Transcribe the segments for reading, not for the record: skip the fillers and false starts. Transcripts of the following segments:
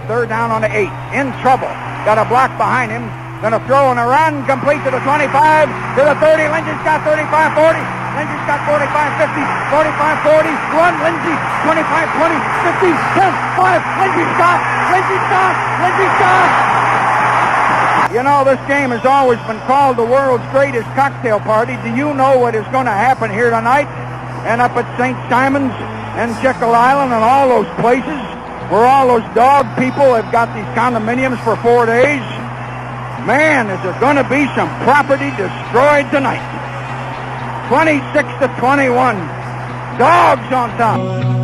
Third down on the 8. In trouble. Got a block behind him. Gonna throw and a run. Complete to the 25, to the 30. Lindsey's got 35, 40. Lindsey's got 45, 50, 45, 40. Run, Lindsey. 25, 20, 50, 10, 5. Lindsey's got. Lindsey's got. Lindsey's got. You know, this game has always been called the world's greatest cocktail party. Do you know what is going to happen here tonight? And up at St. Simon's and Jekyll Island and all those places where all those dog people have got these condominiums for 4 days. Man, is there going to be some property destroyed tonight. 26-21. Dogs on top.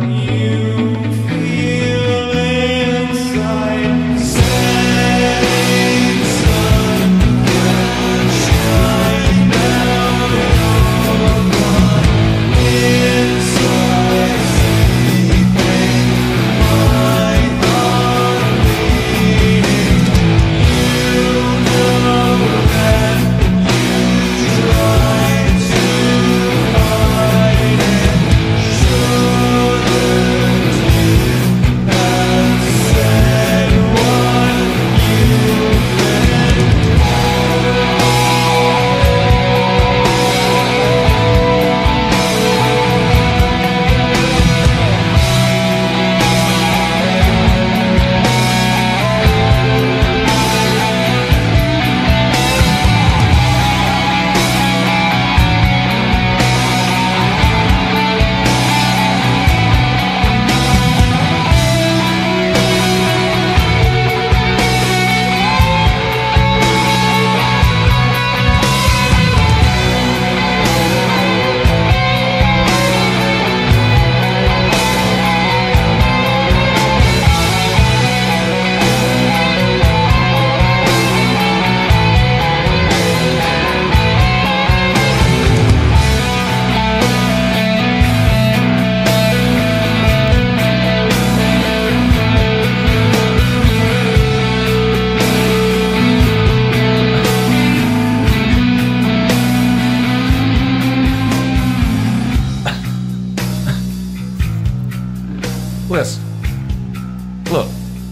Listen. Look.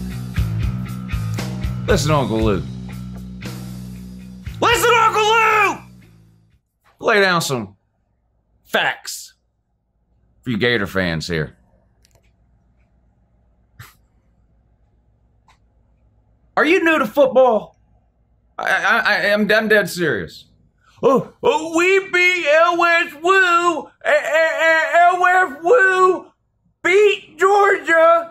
Listen, Uncle Lou. Listen, Uncle Lou! Lay down some facts for you Gator fans here. Are you new to football? I'm dead serious. Oh, we beat LSU. LSU beat Georgia.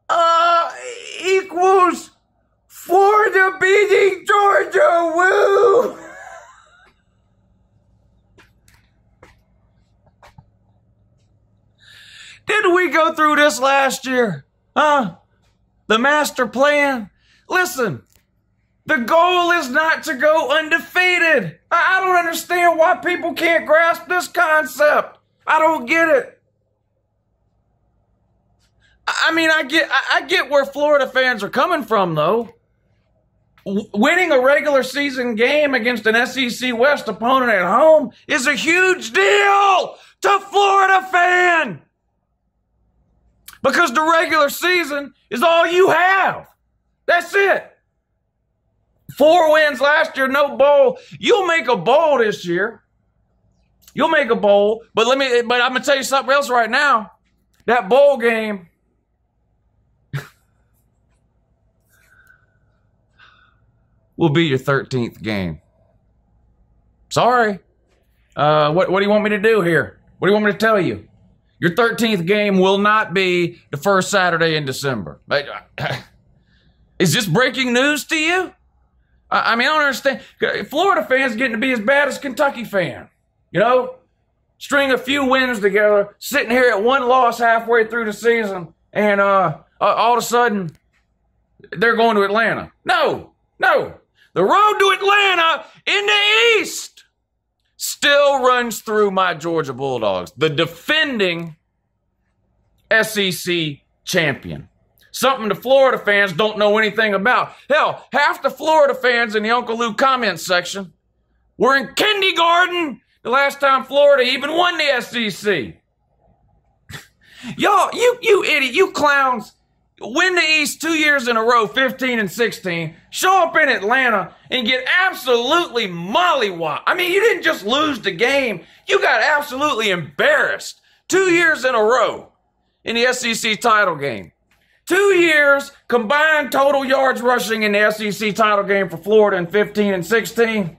Equals Florida beating Georgia. Woo! Didn't we go through this last year? Huh? The master plan? Listen, the goal is not to go undefeated. I don't understand why people can't grasp this concept. I don't get it. I mean, I get where Florida fans are coming from, though. Winning a regular season game against an SEC West opponent at home is a huge deal to Florida fan. Because the regular season is all you have. That's it. 4 wins last year, no bowl. You'll make a bowl this year. You'll make a bowl. But I'm gonna tell you something else right now. That bowl game will be your 13th game. Sorry. What do you want me to do here? What do you want me to tell you? Your 13th game will not be the first Saturday in December. Is this breaking news to you? I mean, I don't understand. Florida fans getting to be as bad as Kentucky fan. You know? String a few wins together, sitting here at 1 loss halfway through the season, and all of a sudden, they're going to Atlanta. No. The road to Atlanta in the East still runs through my Georgia Bulldogs, the defending SEC champion. Something the Florida fans don't know anything about. Hell, half the Florida fans in the Uncle Lou comment section were in kindergarten the last time Florida even won the SEC. Y'all, you idiot, you clowns, win the East 2 years in a row, 15 and 16, show up in Atlanta and get absolutely mollywopped. I mean, you didn't just lose the game. You got absolutely embarrassed 2 years in a row in the SEC title game. 2 years combined total yards rushing in the SEC title game for Florida in 15 and 16.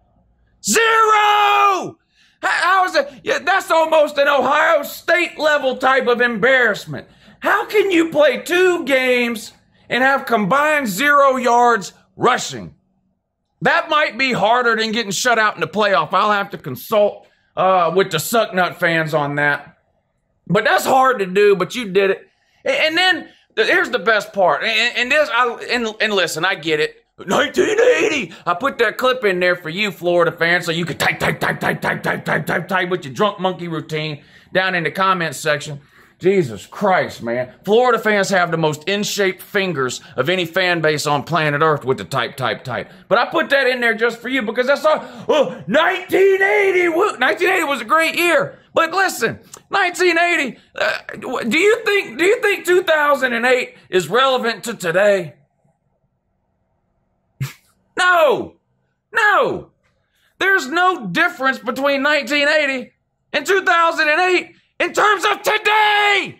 0! How is it? Yeah, that's almost an Ohio State level type of embarrassment. How can you play 2 games and have combined 0 yards rushing? That might be harder than getting shut out in the playoff. I'll have to consult with the Sucknut fans on that. But that's hard to do, but you did it. And then here's the best part. And listen, I get it. 1980. I put that clip in there for you, Florida fans, so you could type with your drunk monkey routine down in the comments section. Jesus Christ, man. Florida fans have the most in-shape fingers of any fan base on planet Earth with the type. But I put that in there just for you because that's all. 1980. 1980 was a great year. But listen, 1980. Do you think 2008 is relevant to today? No. There's no difference between 1980 and 2008 in terms of today.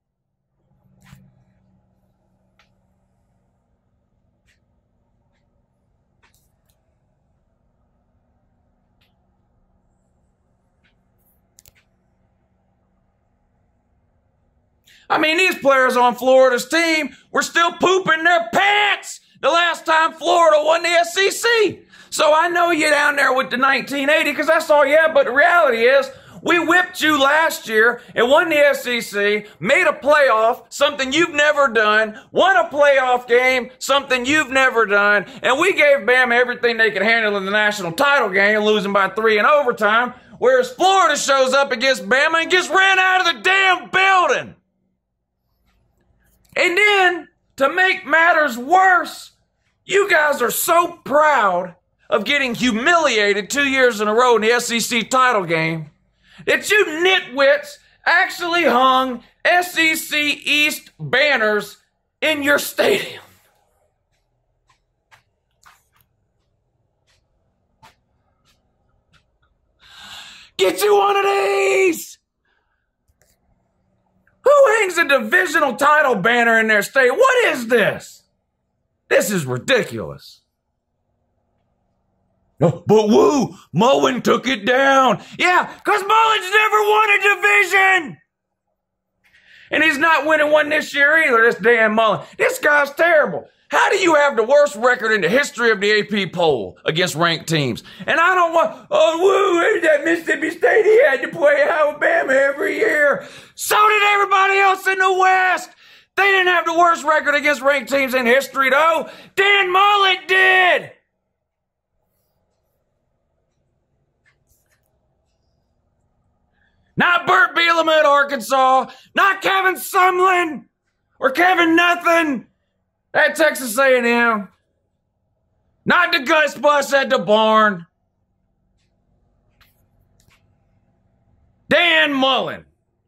I mean, these players on Florida's team were still pooping their pants the last time Florida won the SEC. So I know you're down there with the 1980 because that's all you have, but the reality is we whipped you last year and won the SEC, made a playoff, something you've never done, won a playoff game, something you've never done, and we gave Bama everything they could handle in the national title game, losing by 3 in overtime, whereas Florida shows up against Bama and gets ran out of the damn building. And then, to make matters worse, you guys are so proud of getting humiliated 2 years in a row in the SEC title game that you nitwits actually hung SEC East banners in your stadium. Get you one of these! Who hangs a divisional title banner in their stadium? What is this? This is ridiculous. Oh, but woo, Mullen took it down. Yeah, because Mullen's never won a division. And he's not winning one this year either, this damn Mullen. This guy's terrible. How do you have the worst record in the history of the AP poll against ranked teams? And I don't want, that Mississippi State, he had to play Alabama every year. So did everybody else in the West. They didn't have the worst record against ranked teams in history, though. Dan Mullen did. Not Burt Bielema at Arkansas. Not Kevin Sumlin or Kevin Nothing at Texas A&M. Not the Gus Bus at the Barn. Dan Mullen.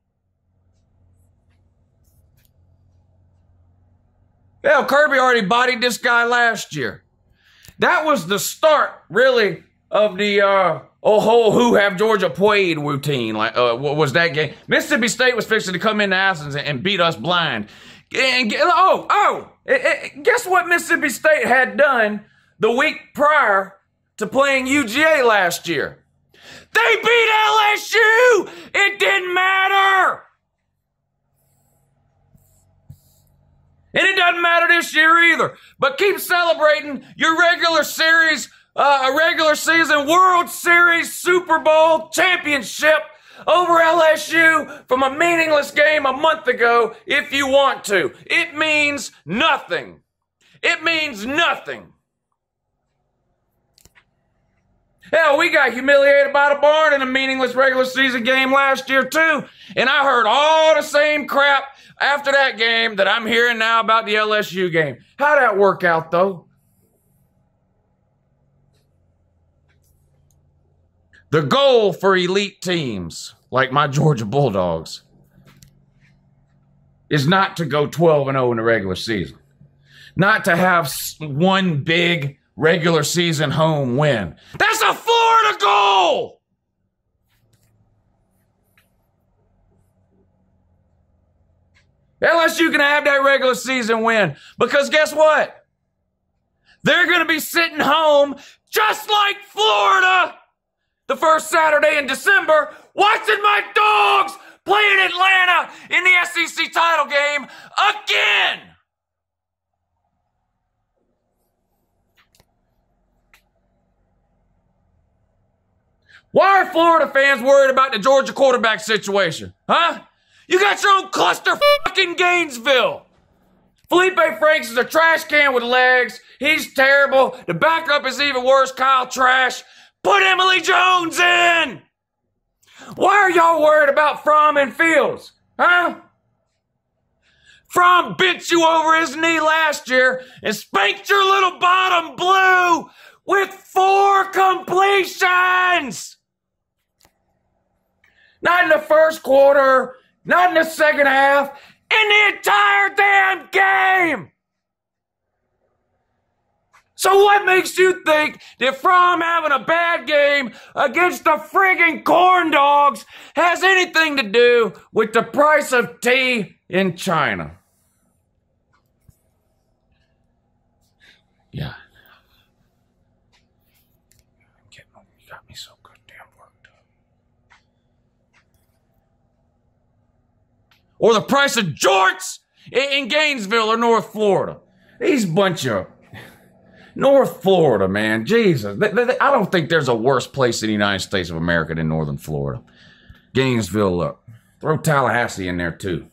Hell, Kirby already bodied this guy last year. That was the start, really, of the who have Georgia played routine. Like, what was that game? Mississippi State was fixing to come into Athens and beat us blind. And guess what Mississippi State had done the week prior to playing UGA last year? They beat LSU! It didn't matter! And it doesn't matter this year either. But keep celebrating your regular series, regular season World Series Super Bowl championship over LSU from a meaningless game a month ago if you want to. It means nothing. It means nothing. Hell, we got humiliated by the Barn in a meaningless regular season game last year too. And I heard all the same crap after that game that I'm hearing now about the LSU game. How'd that work out though? The goal for elite teams, like my Georgia Bulldogs, is not to go 12-0 in the regular season. Not to have one big regular season home win. That's a Florida goal! LSU can have that regular season win because guess what? They're going to be sitting home just like Florida the first Saturday in December watching my dogs play in Atlanta in the SEC title game again. Why are Florida fans worried about the Georgia quarterback situation? Huh? You got your own cluster fucking Gainesville. Felipe Franks is a trash can with legs. He's terrible. The backup is even worse, Kyle Trash. Put Emily Jones in. Why are y'all worried about Fromm and Fields? Huh? Fromm bit you over his knee last year and spanked your little bottom blue with 4 completions. Not in the first quarter, not in the second half, in the entire damn game. So what makes you think that Fromm having a bad game against the friggin' corn dogs has anything to do with the price of tea in China? Yeah. You got me so goddamn worked up. Or the price of jorts in Gainesville or North Florida. These bunch of North Florida, man, Jesus. I don't think there's a worse place in the United States of America than Northern Florida. Gainesville, look. Throw Tallahassee in there, too.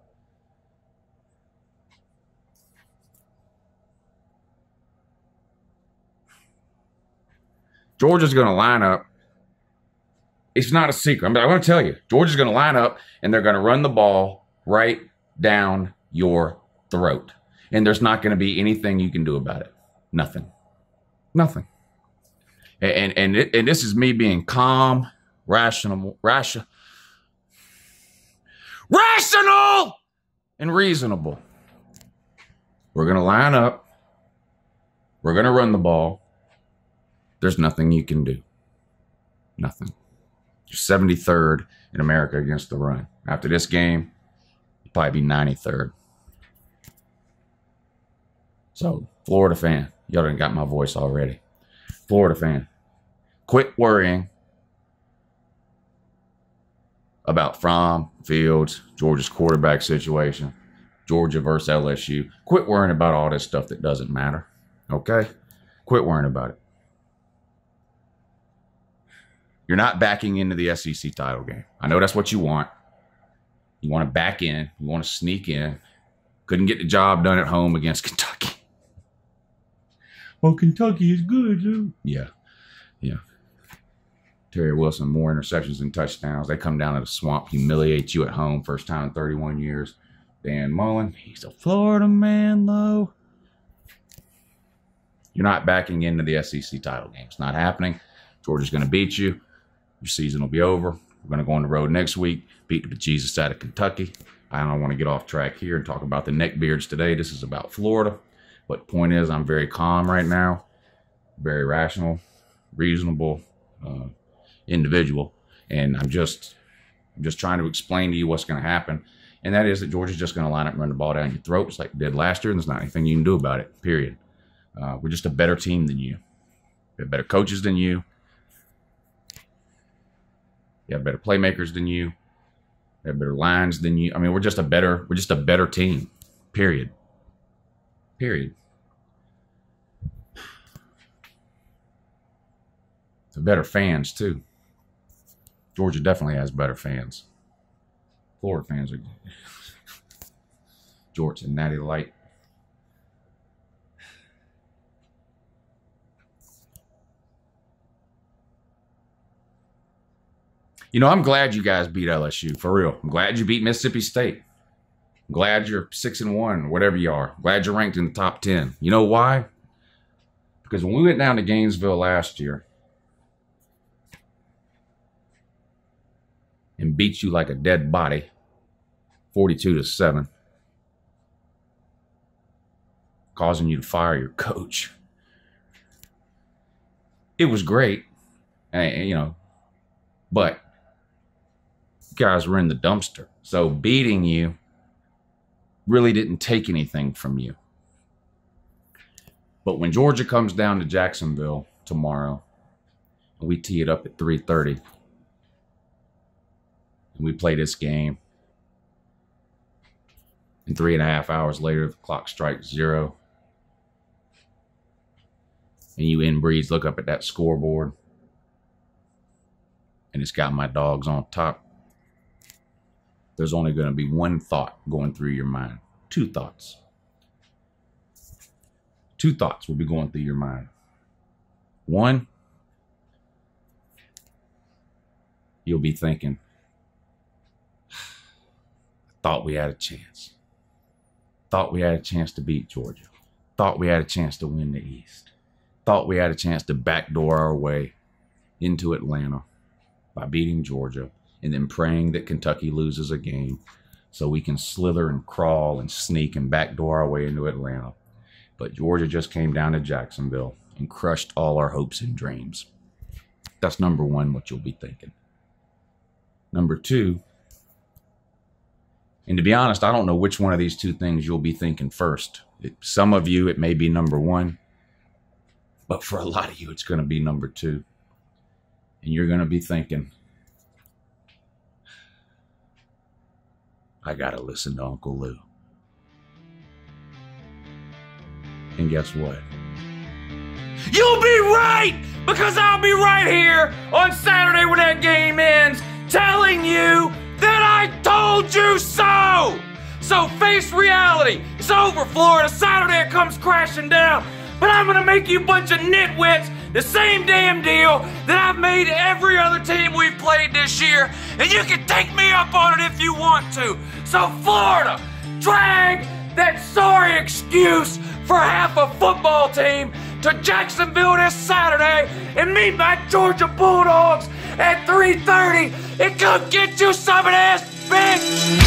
Georgia's going to line up. It's not a secret. I mean, I'm going to tell you. Georgia's going to line up, and they're going to run the ball right down your throat. And there's not going to be anything you can do about it. Nothing. Nothing. And this is me being calm, rational, and reasonable. We're going to line up. We're going to run the ball. There's nothing you can do. Nothing. You're 73rd in America against the run. After this game, you'll probably be 93rd. So, Florida fan, y'all done got my voice already. Florida fan, quit worrying about Fromm, Fields, Georgia's quarterback situation, Georgia versus LSU. Quit worrying about all this stuff that doesn't matter, okay? Quit worrying about it. You're not backing into the SEC title game. I know that's what you want. You want to back in. You want to sneak in. Couldn't get the job done at home against Kentucky. Well, Kentucky is good, too. Yeah. Terry Wilson, more interceptions than touchdowns. They come down to the swamp, humiliate you at home. First time in 31 years. Dan Mullen, he's a Florida man, though. You're not backing into the SEC title game. It's not happening. Georgia's going to beat you. Your season will be over. We're going to go on the road next week, beat the bejesus out of Kentucky. I don't want to get off track here and talk about the neckbeards today. This is about Florida. But the point is, I'm very calm right now, very rational, reasonable individual. And I'm just trying to explain to you what's going to happen. And that is that Georgia's just going to line up and run the ball down your throat just like they did last year. And there's not anything you can do about it, period. We're just a better team than you. We have better coaches than you. You have better playmakers than you. We have better lines than you. I mean, we're just a better team. Period. The better fans too. Georgia definitely has better fans. Florida fans are Jorts and Natty Light. You know, I'm glad you guys beat LSU, for real. I'm glad you beat Mississippi State. I'm glad you're 6-1, whatever you are. Glad you're ranked in the top 10. You know why? Because when we went down to Gainesville last year and beat you like a dead body, 42-7, causing you to fire your coach. It was great, you know, but you guys were in the dumpster. So beating you really didn't take anything from you. But when Georgia comes down to Jacksonville tomorrow, and we tee it up at 3:30, and we play this game, and 3.5 hours later, the clock strikes 0, and you inbreeds look up at that scoreboard, and it's got my dogs on top, there's only going to be one thought going through your mind. Two thoughts. Two thoughts will be going through your mind. One, you'll be thinking, I thought we had a chance. Thought we had a chance to beat Georgia. Thought we had a chance to win the East. Thought we had a chance to backdoor our way into Atlanta by beating Georgia and then praying that Kentucky loses a game so we can slither and crawl and sneak and backdoor our way into Atlanta. But Georgia just came down to Jacksonville and crushed all our hopes and dreams. That's number one, what you'll be thinking. Number two, and to be honest, I don't know which one of these two things you'll be thinking first. Some of you, it may be number one, but for a lot of you, it's going to be number two. And you're going to be thinking, I got to listen to Uncle Lou. And guess what? You'll be right, because I'll be right here on Saturday when that game ends, telling you that I told you so. So face reality. It's over, Florida. Saturday it comes crashing down. But I'm going to make you a bunch of nitwits the same damn deal that I've made every other team we've played this year. And you can take me up on it if you want to. So Florida, drag that sorry excuse for half a football team to Jacksonville this Saturday and meet my Georgia Bulldogs at 3:30 and come get you some of this, bitch!